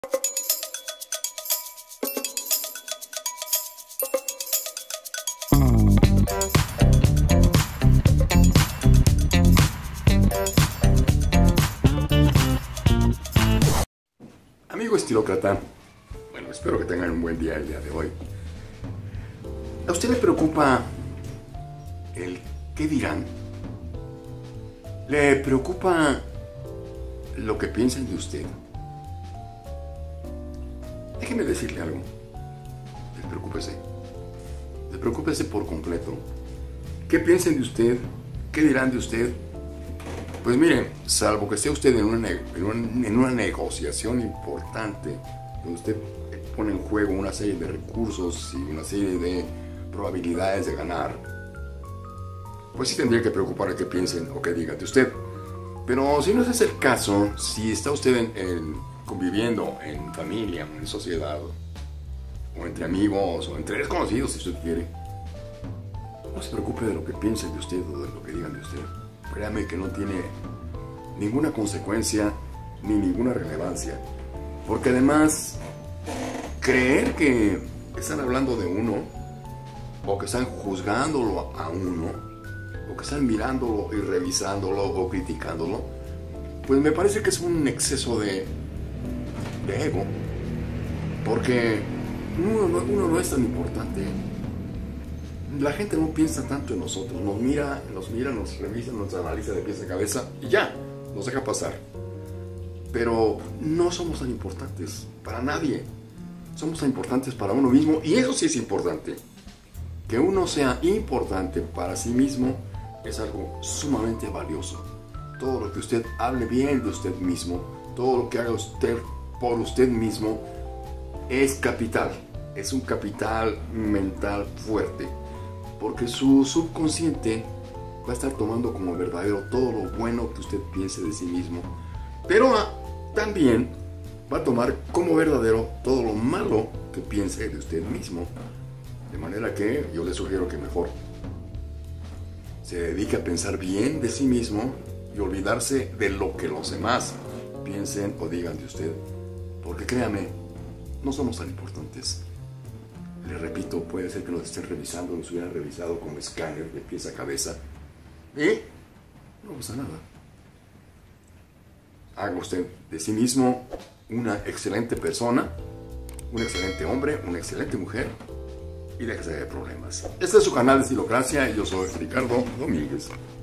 Amigo estilócrata, bueno, espero que tengan un buen día el día de hoy. ¿A usted le preocupa el qué dirán? ¿Le preocupa lo que piensan de usted? Déjeme decirle algo. Despreocúpese por completo. ¿Qué piensan de usted? ¿Qué dirán de usted? Pues mire, salvo que esté usted en una negociación importante, donde usted pone en juego una serie de recursos y una serie de probabilidades de ganar, pues sí tendría que preocupar qué piensen o qué digan de usted. Pero si no ese es el caso, si está usted conviviendo en familia, en sociedad, o entre amigos, o entre desconocidos, si usted quiere, no se preocupe de lo que piensen de usted o de lo que digan de usted. Créame que no tiene ninguna consecuencia ni ninguna relevancia. Porque además, creer que están hablando de uno, o que están juzgándolo a uno, o que están mirándolo y revisándolo o criticándolo, pues me parece que es un exceso de ego. Porque uno no es tan importante. La gente no piensa tanto en nosotros, nos mira, nos revisa, nos analiza de pies a cabeza y ya, nos deja pasar. Pero no somos tan importantes para nadie. Somos tan importantes para uno mismo, y eso sí es importante. Que uno sea importante para sí mismo es algo sumamente valioso. Todo lo que usted hable bien de usted mismo, todo lo que haga usted por usted mismo, es capital. Es un capital mental fuerte. Porque su subconsciente va a estar tomando como verdadero todo lo bueno que usted piense de sí mismo. Pero también va a tomar como verdadero todo lo malo que piense de usted mismo. De manera que yo le sugiero que mejor se dedique a pensar bien de sí mismo y olvidarse de lo que los demás piensen o digan de usted. Porque créame, no somos tan importantes. Le repito, puede ser que nos estén revisando, nos hubieran revisado como escáner de pies a cabeza. Y no pasa nada. Haga usted de sí mismo una excelente persona, un excelente hombre, una excelente mujer, y déjese de problemas. Este es su canal de Estilocracia y yo soy Ricardo Domínguez.